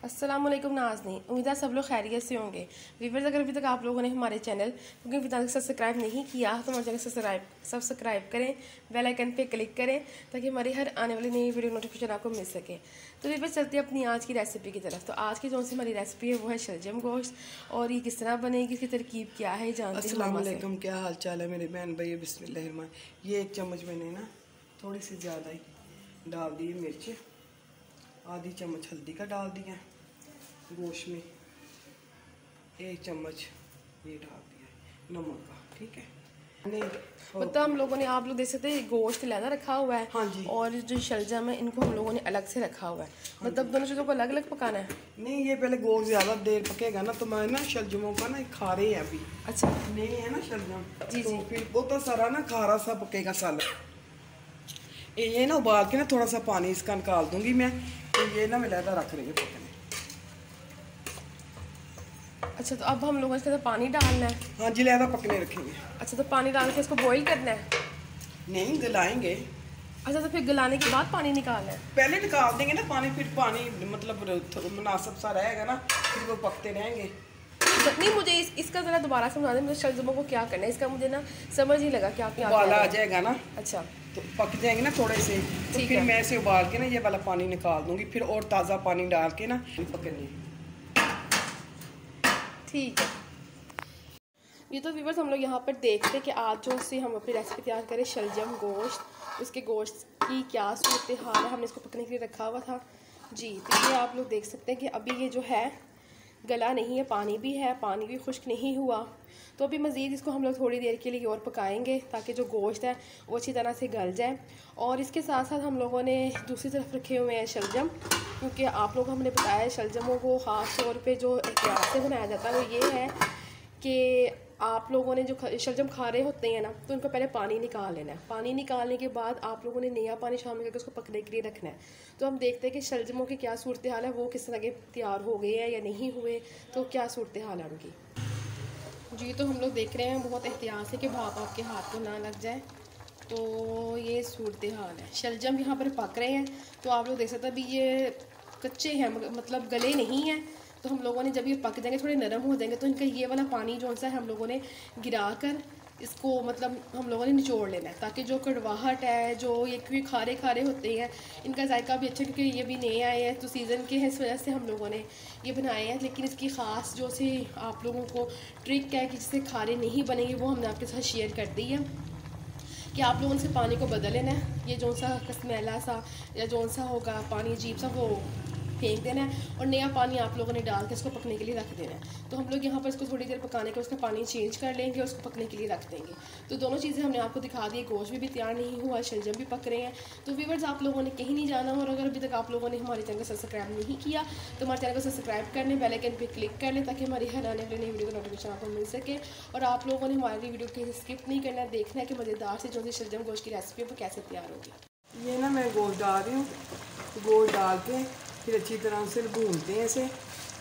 अस्सलाम वालेकुम नाज़नीन, उम्मीद है सब लोग खैरियत से होंगे। व्यूअर्स, अगर अभी तक आप लोगों ने हमारे channel cooking with Aziz subscribe नहीं किया तो हमारे चैनल सब्सक्राइब करें, बेल आइकन पे क्लिक करें ताकि हमारी हर आने वाली नई वीडियो नोटिफिकेशन आपको मिल सके। तो व्यूअर्स, चलते हैं अपनी आज की रेसिपी की तरफ। तो आज की जो सी हमारी रेसिपी है वो है शलजम गोश्त, और ये किस तरह बनेगी, इसकी तरकीब क्या है, जानते हैं। अस्सलाम वालेकुम, क्या हाल चाल है मेरे बहन भाई। बिस्मिल्लाहिर्रहमानिर्रहीम। ये 1 चम्मच मैंने ना थोड़ी सी ज़्यादा ही डाल दी मिर्च, आधी चम्मच हल्दी का डाल दिया गोश्त में, 1 चम्मच ये डाल दिया नमक का। ठीक है, मतलब हम लोगों ने, आप लोग देख सकते हैं, गोश्त लहदा रखा हुआ है। हाँ जी। और जो शलजम है इनको हम लोगों ने अलग से रखा हुआ है। हाँ मतलब दोनों चीज़ों को अलग अलग पकाना है। नहीं, ये पहले गोश्त ज़्यादा देर पकेगा ना तो मैं ना शलजमों का ना खारे है अभी। अच्छा, नहीं है ना शलजम जी तो जी। फिर वो तो सारा ना खारा सा पकेगा साला। ये ना उबाल के ना थोड़ा सा पानी इसका निकाल दूंगी मैं। तो ये ना मैं लहदा रख रही हूँ पकने। अच्छा, तो अब हम लोगों ने इसके अंदर पानी डालना है। हाँ जी, लहदा पकने रखेंगे। अच्छा, तो पानी डाल के इसको बॉईल करना है। नहीं, गलाएंगे। अच्छा, तो फिर गलाने के बाद पानी निकालना है। पहले निकाल देंगे ना पानी, फिर पानी मतलब मुनासिब सा रहेगा ना, फिर वो पकते रहेंगे। नहीं, मुझे इसका ज़रा दोबारा समझा दें, मुझे शलजमों को क्या करना है, इसका मुझे ना समझ नहीं लगा क्या क्या उबाला आ जाएगा ना, अच्छा, तो पक जाएंगे ना थोड़े से, तो फिर मैं इसे उबाल के ना ये वाला पानी निकाल दूंगी, फिर और ताज़ा पानी डाल के ना पकने। ठीक है। ये तो व्यूअर्स, हम लोग यहाँ पर देखते हैं कि आज जो से हम अपनी रेसिपी तैयार करें शलजम गोश्त, उसके गोश्त की क्या सूरत हाल है। हमने इसको पकने के लिए रखा हुआ था जी। तो ये आप लोग देख सकते हैं कि अभी ये जो है गला नहीं है, पानी भी है, पानी भी खुश्क नहीं हुआ। तो अभी मज़ीद इसको हम लोग थोड़ी देर के लिए और पकाएंगे ताकि जो गोश्त है वो अच्छी तरह से गल जाए। और इसके साथ साथ हम लोगों ने दूसरी तरफ रखे हुए हैं शलजम, क्योंकि आप लोग हमने बताया शलजमों को ख़ास तौर पे जो एहतियात से बनाया जाता है वो ये है कि आप लोगों ने जो शलजम खारे होते हैं ना, तो उनको पहले पानी निकाल लेना है। पानी निकालने के बाद आप लोगों ने नया पानी शामिल करके उसको पकने के लिए रखना है। तो हम देखते हैं कि शलजमों की क्या सूरत हाल है, वो किस तरह के तैयार हो गए हैं या नहीं हुए, तो क्या सूरत हाल है उनकी जी। तो हम लोग देख रहे हैं बहुत एहतियात से कि भाप आपके हाथ को ना लग जाए। तो ये सूरत हाल है, शलजम यहाँ पर पक रहे हैं। तो आप लोग देख सकते हैं अभी ये कच्चे हैं, मतलब गले नहीं हैं। तो हम लोगों ने जब ये पक जाएंगे, थोड़े नरम हो जाएंगे, तो इनका ये वाला पानी जो सा है हम लोगों ने गिरा कर इसको मतलब हम लोगों ने निचोड़ लेना है, ताकि जो कड़वाहट है, जो ये क्योंकि खारे खारे होते हैं, इनका जायका भी अच्छा, क्योंकि ये भी नए आए हैं तो सीज़न के हैं, इस वजह से हम लोगों ने ये बनाए हैं। लेकिन इसकी ख़ास जो सी आप लोगों को ट्रिक है कि जिससे खारे नहीं बनेंगे, वो हमने आपके साथ शेयर कर दी है कि आप लोगों से पानी को बदल लेना है। ये जो सा कसमैला सा या जो सा होगा पानी अजीब सा, वो फेंक देना है और नया पानी आप लोगों ने डाल के इसको पकने के लिए रख देना है। तो हम लोग यहाँ पर इसको थोड़ी देर पकाने के उसका पानी चेंज कर लेंगे और उसको पकने के लिए रख देंगे। तो दोनों चीज़ें हमने आपको दिखा दी, गोश्त भी तैयार नहीं हुआ, शलजम भी पक रहे हैं। तो व्यूअर्स, आप लोगों ने कहीं नहीं जाना, और अगर अभी तक आप लोगों ने हमारे चैनल को सब्सक्राइब नहीं किया तो हमारे चैनल को सब्सक्राइब कर लें, बेल आइकन पर क्लिक कर लें ताकि हमारी हर आने वाली नई वीडियो का नोटिफिकेशन आपको मिल सके। और आप लोगों ने हमारी वीडियो को स्किप नहीं करना, देखना है कि मज़ेदार से जो शलजम गोश्त की रेसिपी है वो कैसे तैयार होगी। ये ना मैं गोश्त डाल रही हूँ, गोश्त डाल के फिर अच्छी तरह से भूनते हैं इसे।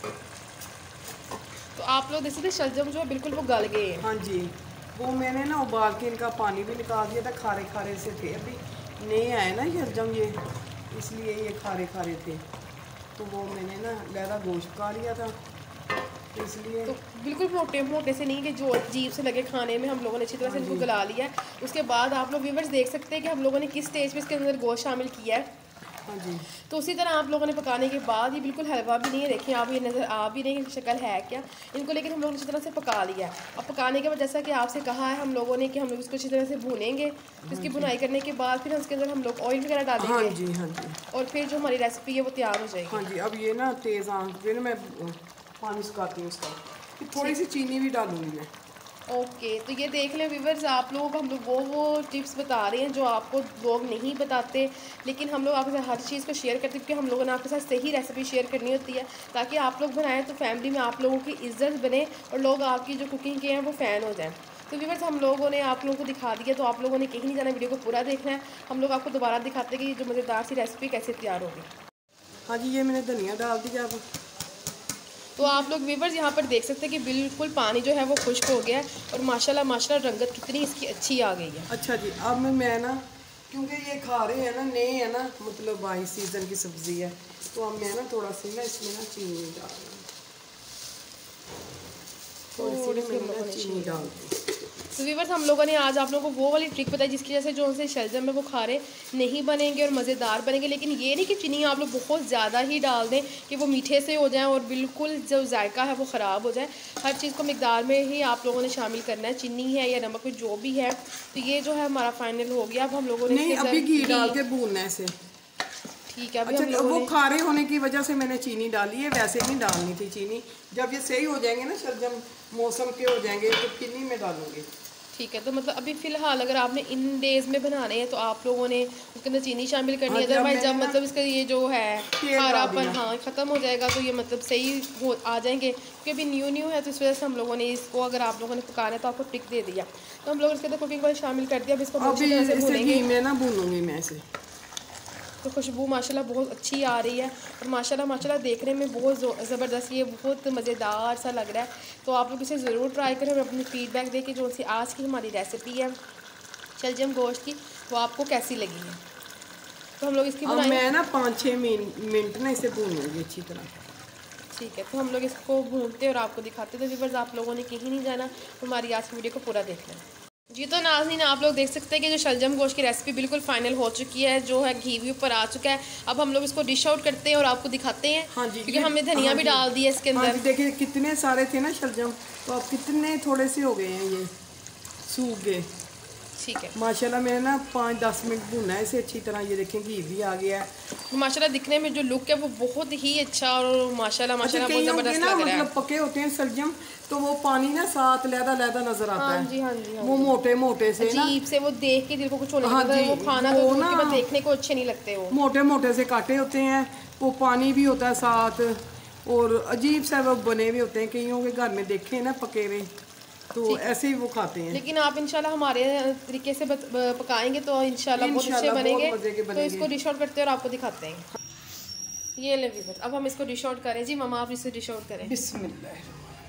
तो आप लोग देख सकते शलजम जो है बिल्कुल वो गल गए हैं। हाँ जी, वो मैंने ना उबाल के इनका पानी भी निकाल दिया था, खारे खारे से थे, अभी नए आए ना शलजम ये, इसलिए ये खारे खारे थे। तो वो मैंने ना लहदा गोश्त का लिया था, इसलिए तो बिल्कुल मोटे मोटे से नहीं कि जो अजीब से लगे खाने में, हम लोगों ने अच्छी तरह से इनको गला लिया है। उसके बाद आप लोग व्यूअर्स देख सकते हैं कि हम लोगों ने किस स्टेज पे इसके अंदर गोश्त शामिल किया है। हाँ जी। तो उसी तरह आप लोगों ने पकाने के बाद ये बिल्कुल हलवा भी नहीं है, देखें आप, ये नज़र आ भी नहीं शक्ल है क्या इनको, लेकिन हम लोगों ने अच्छी तरह से पका लिया है। अब पकाने के बाद जैसा कि आपसे कहा है हम लोगों ने कि हम लोग इसको अच्छी तरह से भूनेंगे। इसकी बुनाई करने के बाद फिर उसके अंदर हम लोग ऑयल वगैरह डालेंगे। हाँ जी, हाँ जी। और फिर जो हमारी रेसिपी है वो तैयार हो जाएगी। हाँ जी, अब ये ना तेज़ आंच पे ना मैं पानी सुखाती हूँ इसका, थोड़ी सी चीनी भी डालूंगी मैं। ओके, तो ये देख लें व्यूअर्स, आप लोग हम लोग वो टिप्स बता रहे हैं जो आपको लोग नहीं बताते, लेकिन हम लोग आपके साथ हर चीज़ को शेयर करते हैं, क्योंकि हम लोगों ने आपके साथ सही रेसिपी शेयर करनी होती है ताकि आप लोग बनाएं तो फैमिली में आप लोगों की इज्जत बने और लोग आपकी जो कुकिंग के हैं वो फ़ैन हो जाएं। तो व्यूअर्स, हम लोगों ने आप लोगों को दिखा दिया, तो आप लोगों ने कहीं नहीं जाना, वीडियो को पूरा देखना है। हम लोग आपको दोबारा दिखाते हैं कि ये जो मज़ेदार सी रेसिपी कैसे तैयार होगी। हाँ जी, ये मैंने धनिया डाल दिया। अब तो आप लोग व्यूअर्स यहाँ पर देख सकते हैं कि बिल्कुल पानी जो है वो खुश्क हो गया है और माशाल्लाह माशाल्लाह रंगत कितनी इसकी अच्छी आ गई है। अच्छा जी, अब मैं ना क्योंकि ये खा रहे हैं ना, नए है ना, मतलब बाई सीजन की सब्जी है, तो अब मैं ना थोड़ा सी ना इसमें ना चीनी डाल रही हूँ, थोड़ी सी मैंने ना चीनी डाल दी। तो व्यूअर्स हम लोगों ने आज आप लोगों को वो वाली ट्रिक बताई जिसकी वजह से जो उनसे शलजम में वो खारे नहीं बनेंगे और मज़ेदार बनेंगे। लेकिन ये नहीं कि चीनी आप लोग बहुत ज़्यादा ही डाल दें कि वो मीठे से हो जाएं और बिल्कुल जो जायका है वो ख़राब हो जाए। हर चीज़ को मिकदार में ही आप लोगों ने शामिल करना है, चीनी है या नमक जो भी है। तो ये जो है हमारा फाइनल हो गया। अब हम लोगों ने अभी घी डाल के भूनना है इसे। ठीक है, अभी अच्छा, हम लोगों वो खारे होने की वजह से मैंने चीनी डाली है, वैसे नहीं डालनी थी चीनी। जब ये सही हो जाएंगे ना शलजम, मौसम के हो जाएंगे, तो चीनी में डालूंगी। ठीक है, तो मतलब अभी फ़िलहाल अगर आपने इन डेज़ में बनाने हैं तो आप लोगों ने उसके अंदर चीनी शामिल करनी है। अदरवाइज जब मतलब इसका ये जो है खारापन हाँ ख़त्म हो जाएगा तो ये मतलब सही हो आ जाएंगे। क्योंकि अभी न्यू है तो इस वजह से हम लोगों ने इसको, अगर आप लोगों ने पकाना है तो आपको ट्रिक दे दिया, तो हम लोग इसके अंदर कुकिंग ऑयल शामिल कर दिया। अब इसको भूनेंगे, मैं ना भूनूंगी मैं इसे। तो खुशबू माशाल्लाह बहुत अच्छी आ रही है और माशाल्लाह देखने में बहुत ज़बरदस्त, ये बहुत मज़ेदार सा लग रहा है। तो आप लोग इसे ज़रूर ट्राई करें और अपनी फ़ीडबैक दें कि जो सी आज की हमारी रेसिपी है शलजम गोश्त की वो आपको कैसी लगी है। तो हम लोग इसकी मैं ना 5-6 मिनट ना इसे भूनूंगी अच्छी तरह। ठीक है, तो हम लोग इसको भूनते और आपको दिखाते। तो व्यूअर्स आप लोगों ने कहीं नहीं जाना, हमारी आज की वीडियो को पूरा देख लें जी। तो नाज़रीन आप लोग देख सकते हैं कि जो शलजम गोश्त की रेसिपी बिल्कुल फाइनल हो चुकी है, जो है घी भी ऊपर आ चुका है। अब हम लोग इसको डिश आउट करते हैं और आपको दिखाते हैं। हाँ जी, क्योंकि हमने धनिया भी डाल दिया इसके अंदर। देखिए कितने सारे थे ना शलजम, तो अब कितने थोड़े से हो गए हैं, ये सूख गए। ठीक है, माशाल्लाह मैंने ना 5-10 मिनट भूना है इसे अच्छी तरह। ये देखें घी भी आ गया है। माशाल्लाह दिखने में जो लुक है वो बहुत ही अच्छा और माशाल्लाह बहुत ज़बरदस्त लग रहा है। मतलब पके होते हैं शलजम तो वो पानी ना साथ लहदा लहदा नजर आता है। हाँ जी, हाँ जी, वो मोटे मोटे से ना, अजीब से वो देख के दिल को कुछ होने लगता है। वो खाना तो ना देखने को अच्छे नहीं लगते, वो मोटे मोटे से काटे होते हैं, वो पानी भी होता है साथ, और अजीब सा वो बने हुए होते हैं। कईयों के घर में देखे ना पके हुए, तो ऐसे ही वो खाते हैं। लेकिन आप इंशाल्लाह हमारे तरीके से पकाएंगे तो इंशाल्लाह बहुत अच्छे बनेंगे। तो इसको डिश आउट करते हैं और आपको दिखाते हैं। ये ले व्यूअर्स, अब हम इसको डिश आउट करें। जी मम्मा आप इसे डिश आउट करें। बिस्मिल्लाह।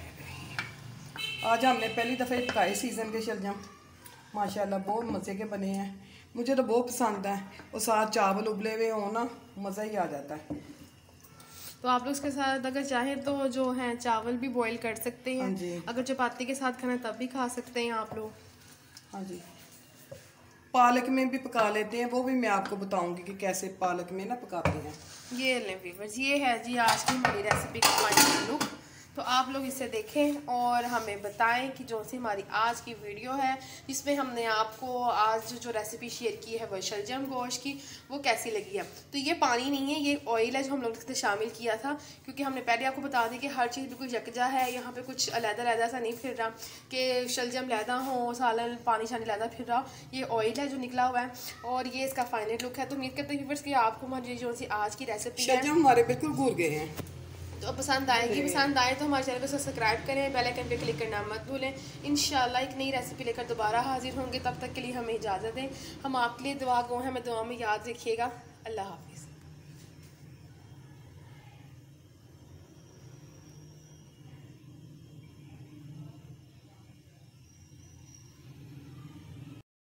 आज हमने पहली दफ़े पकाए सीज़न के शलजम, माशाल्लाह बहुत मज़े के बने हैं। मुझे तो बहुत पसंद है, और साथ चावल उबले हुए हों ना, मज़ा ही आ जाता है। तो आप लोग इसके साथ अगर चाहें तो जो है चावल भी बॉईल कर सकते हैं। हाँ जी। अगर चपाती के साथ खाना तब भी खा सकते हैं आप लोग। हाँ जी, पालक में भी पका लेते हैं, वो भी मैं आपको बताऊंगी कि कैसे पालक में ना पकाते हैं। ये ले व्यूअर्स, ये है जी आज की हमारी रेसिपी का फाइनल लुक। तो आप लोग इसे देखें और हमें बताएं कि जो सी हमारी आज की वीडियो है जिसमें हमने आपको आज जो रेसिपी शेयर की है वो शलजम गोश्त की, वो कैसी लगी है। तो ये पानी नहीं है, ये ऑयल है जो हम लोग इसमें शामिल किया था। क्योंकि हमने पहले आपको बता दी कि हर चीज़ बिल्कुल यकजा है, यहाँ पे कुछ अलग-अलग सा नहीं फिर रहा कि शलजम लहदा हो, सालन पानी शानी लहदा फिर रहा। ये ऑयल है जो निकला हुआ है और ये इसका फाइनल लुक है। तो उम्मीद करते हैं व्यूअर्स कि आपको हमारी जो सी आज की रेसिपी है हमारे बिल्कुल घूर गए हैं, तो पसंद आएगी। पसंद आए तो हमारे चैनल को सब्सक्राइब करें, बेल आइकन पे क्लिक करना मत भूलें। इंशाल्लाह एक नई रेसिपी लेकर दोबारा हाजिर होंगे, तब तक के लिए हमें इजाज़त दें। हम आपके लिए दुआ गो हैं, हमें दुआ में याद रखिएगा। अल्लाह हाफ़िज़।